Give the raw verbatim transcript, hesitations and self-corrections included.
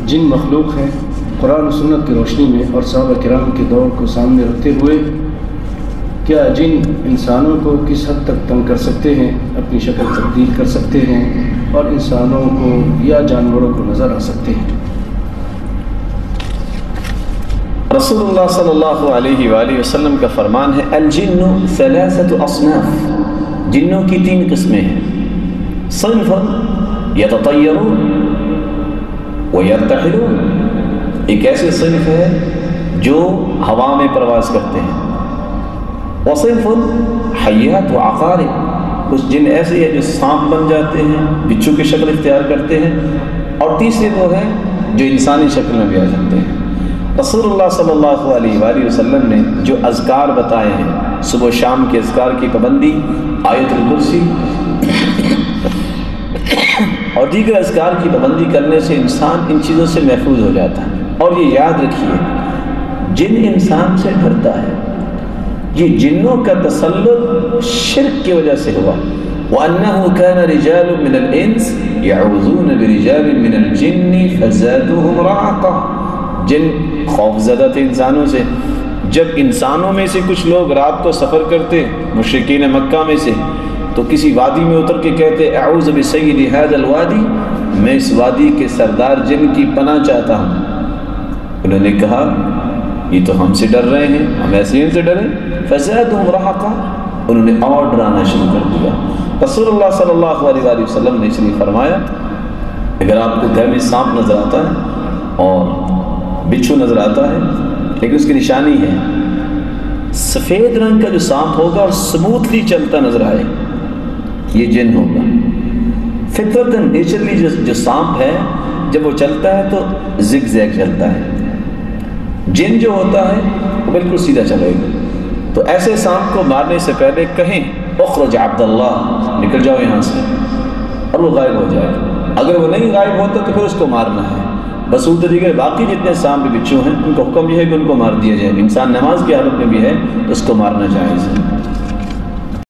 جن مخلوق ہیں، قرآن و سنت کی روشنی میں اور صحابہ کرام کے دور کو سامنے رکھتے ہوئے کیا جن انسانوں کو کس حد تک تنگ کر سکتے ہیں، اپنی شکل تبدیل کر سکتے ہیں اور انسانوں کو یا جانوروں کو نظر آ سکتے ہیں؟ رسول اللہ صلی اللہ علیہ وآلہ وسلم کا فرمان ہے الجن ثلاثۃ اصناف، جنوں کی تین قسمیں ہیں، صنف یتطیرون ویرتحلون، ایک ایسے صنف ہے جو ہوا میں پرواز کرتے ہیں، وصنف حیات وعقارب، کچھ جن ایسے ہیں جو سانپ بن جاتے ہیں، بچھو کی شکل اختیار کرتے ہیں، اور تیسرے وہ ہیں جو انسانی شکل میں بھی آ جاتے ہیں۔ رسول اللہ صلی اللہ علیہ وآلہ وسلم نے جو اذکار بتائے ہیں، صبح و شام کے اذکار کی پابندی، آیت الکرسی اور دیگر اذکار کی پابندی کرنے سے انسان ان چیزوں سے محفوظ ہو جاتا ہے۔ اور یہ یاد رکھیے، جن انسان سے ڈرتا ہے، یہ جنوں کا تسلط شرک کی وجہ سے ہوا۔ وَأَنَّهُ كَانَ رِجَالٌ مِّنَ الْإِنسِ يَعُوذُونَ بِرِجَالٍ مِّنَ الْجِنِّ فَزَادُوهُمْ رَهَقًا، جن خوفزدہ تھے انسانوں سے۔ جب انسانوں میں سے کچھ لوگ رات کو سفر کرتے مشرکین مکہ میں سے، تو کسی وادی میں اتر کے کہتے اعوذ بسید ھذا الوادی، میں اس وادی کے سردار جن کی پناہ چاہتا ہوں۔ انہوں نے کہا یہ تو ہم سے ڈر رہے ہیں، ہم ایسے ان سے ڈریں؟ فزادہم رہقا، انہوں نے اور ڈرانا شروع کر دیا۔ رسول اللہ صلی اللہ علیہ وآلہ وسلم نے اس لیے فرمایا اگر آپ کو گھر میں سانپ نظر آتا ہے اور بچھو نظر آتا ہے، لیکن اس کی نشانی ہے سفید رنگ کا جو سانپ ہوگا اور سموتھلی چلتا نظر آئے، یہ جن ہوگا۔ فطرتاً نیچرلی جو, جو سانپ ہے جب وہ چلتا ہے تو زگ زیگ چلتا ہے، جن جو ہوتا ہے وہ بالکل سیدھا چلے گا۔ تو ایسے سانپ کو مارنے سے پہلے کہیں اخرج عبداللہ، نکل جاؤ یہاں سے، اور وہ غائب ہو جائے گا۔ اگر وہ نہیں غائب ہوتا تو پھر اس کو مارنا ہے۔ بصورت دیگر باقی جتنے سانپ بچھو ہیں ان کو حکم یہ ہے کہ ان کو مار دیا جائے۔ انسان نماز کی حالت میں بھی ہے تو اس کو مارنا جائز ہے۔